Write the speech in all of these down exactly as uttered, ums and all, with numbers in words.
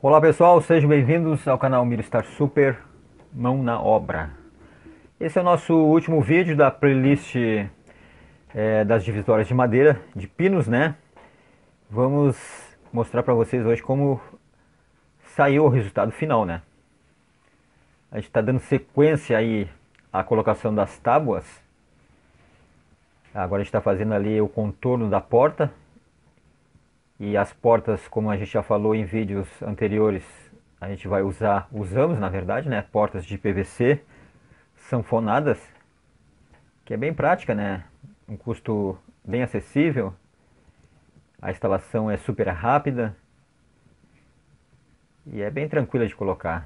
Olá pessoal, sejam bem-vindos ao canal Mirstar Super Mão na Obra. Esse é o nosso último vídeo da playlist é, das divisórias de madeira, de pinos, né? Vamos mostrar para vocês hoje como saiu o resultado final, né? A gente está dando sequência aí à colocação das tábuas. Agora a gente está fazendo ali o contorno da porta. E as portas, como a gente já falou em vídeos anteriores, a gente vai usar, usamos na verdade, né? Portas de P V C sanfonadas, que é bem prática, né? Um custo bem acessível. A instalação é super rápida e é bem tranquila de colocar.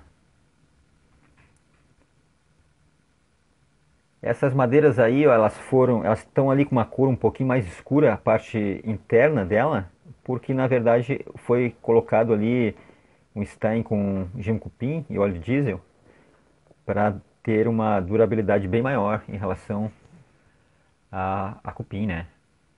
Essas madeiras aí, ó, elas foram, elas estão ali com uma cor um pouquinho mais escura, a parte interna dela, porque na verdade foi colocado ali um Stein com gema cupim e óleo diesel para ter uma durabilidade bem maior em relação a, a cupim, né?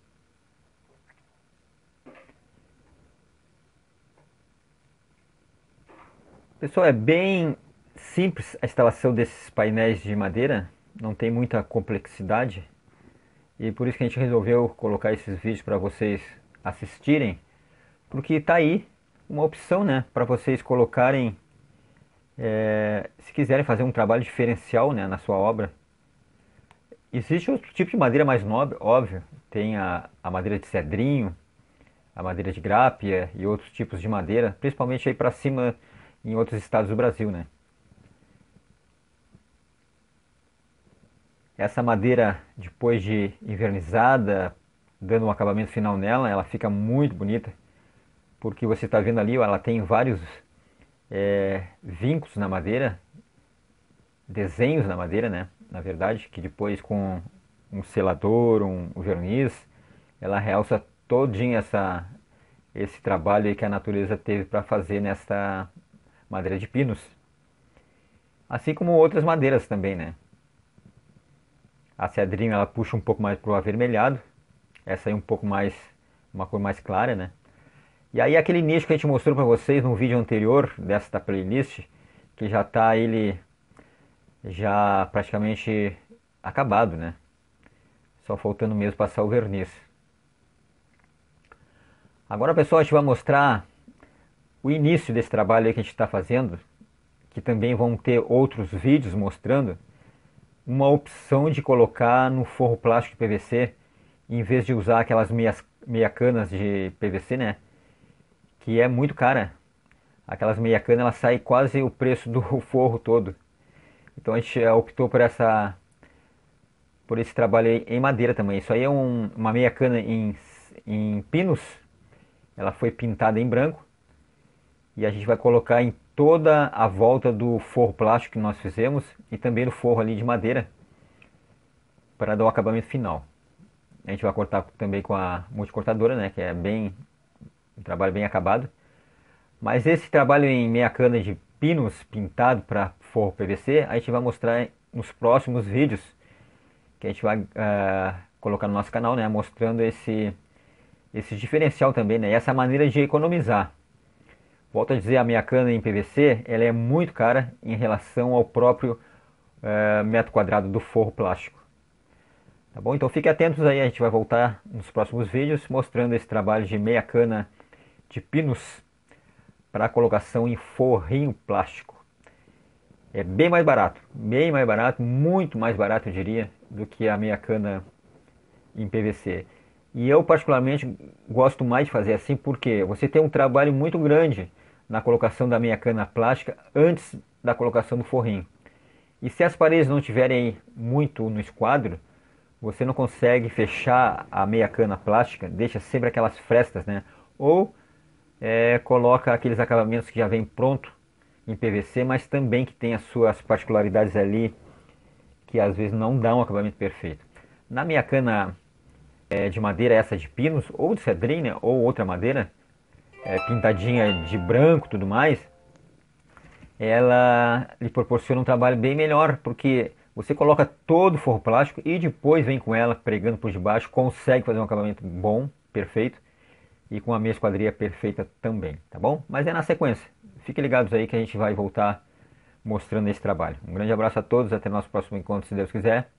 Pessoal, é bem simples a instalação desses painéis de madeira, não tem muita complexidade e por isso que a gente resolveu colocar esses vídeos para vocês assistirem, porque está aí uma opção, né, para vocês colocarem, é, se quiserem fazer um trabalho diferencial, né, na sua obra. Existe outro tipo de madeira mais nobre, óbvio, tem a, a madeira de cedrinho, a madeira de grápia e outros tipos de madeira, principalmente aí para cima em outros estados do Brasil, né. Essa madeira, depois de invernizada, dando um acabamento final nela, ela fica muito bonita, porque você está vendo ali, ó, ela tem vários é, vincos na madeira, desenhos na madeira, né? Na verdade, que depois com um selador, um, um verniz, ela realça todinha essa, esse trabalho aí que a natureza teve para fazer nessa madeira de pinos. Assim como outras madeiras também, né? A cedrinho ela puxa um pouco mais pro avermelhado, essa aí um pouco mais, uma cor mais clara, né? E aí aquele nicho que a gente mostrou para vocês no vídeo anterior desta playlist, que já está ele já praticamente acabado, né? Só faltando mesmo passar o verniz. Agora, pessoal, a gente vai mostrar o início desse trabalho aí que a gente está fazendo, que também vão ter outros vídeos mostrando uma opção de colocar no forro plástico de P V C, em vez de usar aquelas meias, meia canas de P V C, né? Que é muito cara. Aquelas meia cana, ela sai quase o preço do forro todo. Então a gente optou por essa, por esse trabalho aí em madeira também. Isso aí é um, uma meia cana em, em pinos. Ela foi pintada em branco e a gente vai colocar em toda a volta do forro plástico que nós fizemos e também no forro ali de madeira para dar o acabamento final. A gente vai cortar também com a multicortadora, né, que é bem um trabalho bem acabado. Mas esse trabalho em meia cana de pinos pintado para forro P V C, a gente vai mostrar nos próximos vídeos que a gente vai uh, colocar no nosso canal, né, mostrando esse esse diferencial também, né, e essa maneira de economizar. Volto a dizer, a meia cana em P V C, ela é muito cara em relação ao próprio uh, metro quadrado do forro plástico. Tá bom? Então fiquem atentos aí, a gente vai voltar nos próximos vídeos mostrando esse trabalho de meia cana de pinos para colocação em forrinho plástico. É bem mais barato, bem mais barato, muito mais barato eu diria, do que a meia cana em P V C. E eu particularmente gosto mais de fazer assim porque você tem um trabalho muito grande na colocação da meia cana plástica antes da colocação do forrinho. E se as paredes não tiverem muito no esquadro, você não consegue fechar a meia cana plástica, deixa sempre aquelas frestas, né? Ou é, coloca aqueles acabamentos que já vem pronto em P V C, mas também que tem as suas particularidades ali, que às vezes não dão um acabamento perfeito. Na minha cana é, de madeira, essa de pinos, ou de cedrinha, né, ou outra madeira, é, pintadinha de branco e tudo mais, ela lhe proporciona um trabalho bem melhor, porque você coloca todo o forro plástico e depois vem com ela pregando por debaixo, consegue fazer um acabamento bom, perfeito, e com a minha esquadria perfeita também, tá bom? Mas é na sequência. fiquem ligados aí que a gente vai voltar mostrando esse trabalho. Um grande abraço a todos, até nosso próximo encontro, se Deus quiser.